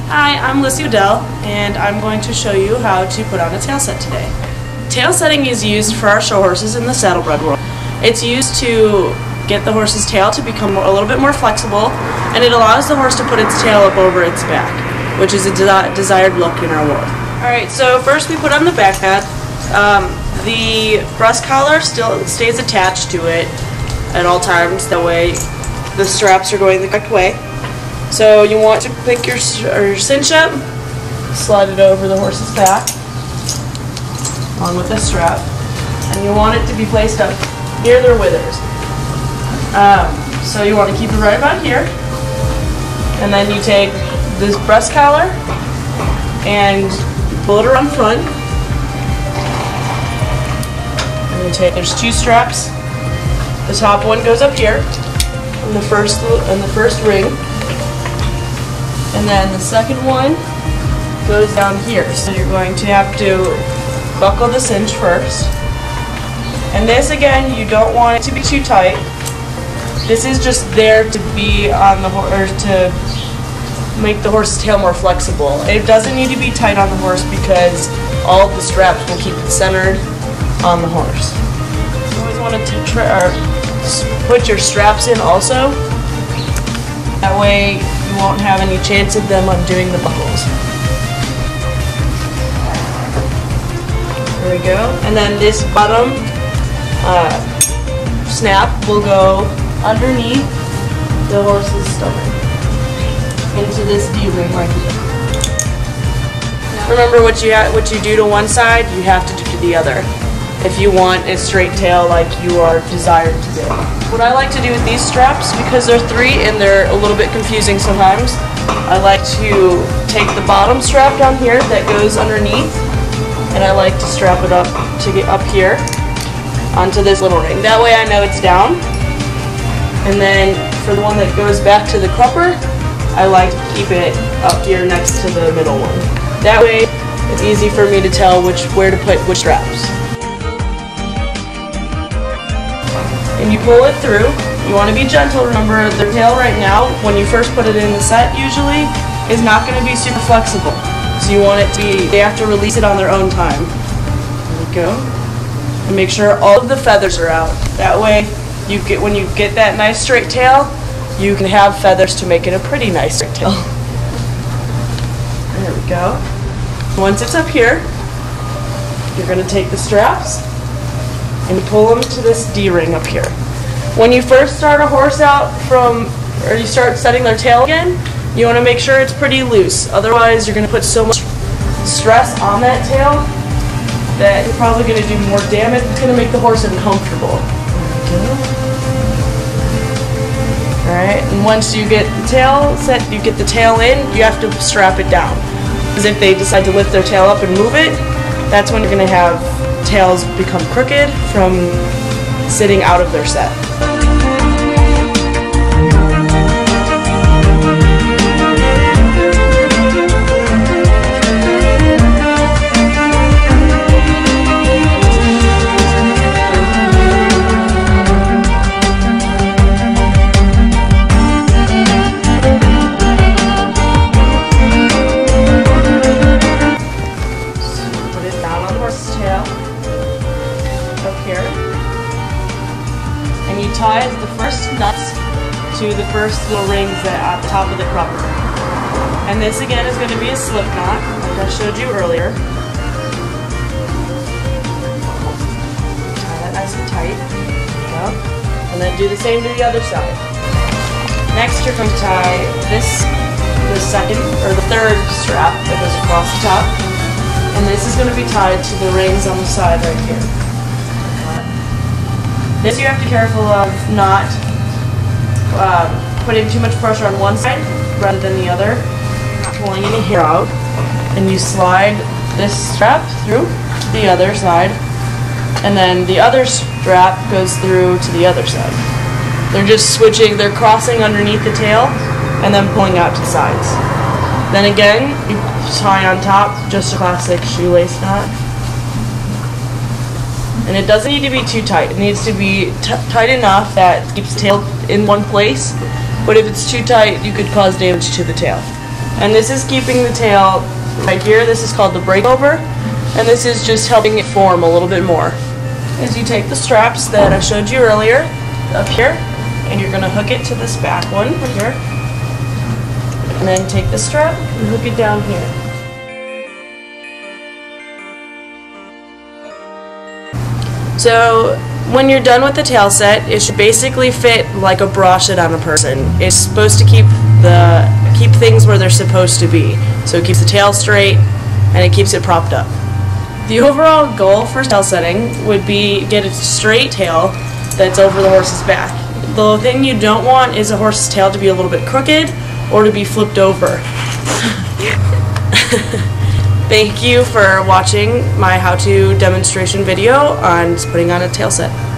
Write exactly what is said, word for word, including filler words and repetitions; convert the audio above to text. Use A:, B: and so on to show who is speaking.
A: Hi, I'm Lissy Odell, and I'm going to show you how to put on a tail set today. Tail setting is used for our show horses in the saddlebred world. It's used to get the horse's tail to become a little bit more flexible, and it allows the horse to put its tail up over its back, which is a de desired look in our world. Alright, so first we put on the back pad. Um, the breast collar still stays attached to it at all times, that way the straps are going the correct way. So you want to pick your, your cinch up, slide it over the horse's back, along with the strap, and you want it to be placed up near their withers. Um, so you want to keep it right about here, and then you take this breast collar and pull it around front, and you take, there's two straps. The top one goes up here, in the first, in the first ring. And then the second one goes down here. So you're going to have to buckle the cinch first. And this, again, you don't want it to be too tight. This is just there to be on the horse, or to make the horse's tail more flexible. It doesn't need to be tight on the horse because all of the straps will keep it centered on the horse. You always want to try, or put your straps in also. That way you won't have any chance of them undoing the buckles. There we go. And then this bottom uh, snap will go underneath the horse's stomach into this D-ring right here. Remember, what you ha what you do to one side, you have to do to the other if you want a straight tail like you are desired to do. What I like to do with these straps, because they're three and they're a little bit confusing sometimes, I like to take the bottom strap down here that goes underneath, and I like to strap it up to get up here onto this little ring. That way I know it's down. And then for the one that goes back to the crupper, I like to keep it up here next to the middle one. That way it's easy for me to tell which where to put which straps. And you pull it through. You want to be gentle. Remember, the tail right now, when you first put it in the set usually, is not going to be super flexible. So you want it to be, they have to release it on their own time. There we go. And make sure all of the feathers are out. That way, you get when you get that nice straight tail, you can have feathers to make it a pretty nice straight tail. There we go. Once it's up here, you're going to take the straps and pull them to this D-ring up here. When you first start a horse out from, or you start setting their tail again, you want to make sure it's pretty loose. Otherwise, you're going to put so much stress on that tail that you're probably going to do more damage. It's going to make the horse uncomfortable. Alright, and once you get the tail set, you get the tail in, you have to strap it down. Because if they decide to lift their tail up and move it, that's when you're going to have tails become crooked from sitting out of their set. So put it down on the horse's tail. Up here, and you tie the first nuts to the first little rings that are at the top of the crupper. And this again is going to be a slip knot, like I showed you earlier. Tie that nice and tight. Yep. And then do the same to the other side. Next, you're going to tie this, the second or the third strap that goes across the top, and this is going to be tied to the rings on the side right here. This you have to be careful of not um, putting too much pressure on one side rather than the other, not pulling any hair out. And you slide this strap through the other side, and then the other strap goes through to the other side. They're just switching, they're crossing underneath the tail and then pulling out to the sides. Then again, you tie on top, just a classic shoelace knot. And it doesn't need to be too tight. It needs to be t tight enough that it keeps the tail in one place. But if it's too tight, you could cause damage to the tail. And this is keeping the tail right here. This is called the breakover, and this is just helping it form a little bit more. As you take the straps that I showed you earlier up here, and you're going to hook it to this back one right here, and then take the strap and hook it down here. So when you're done with the tail set, it should basically fit like a bra should on a person. It's supposed to keep the keep things where they're supposed to be. So it keeps the tail straight and it keeps it propped up. The overall goal for tail setting would be get a straight tail that's over the horse's back. The thing you don't want is a horse's tail to be a little bit crooked or to be flipped over. Thank you for watching my how-to demonstration video on putting on a tail set.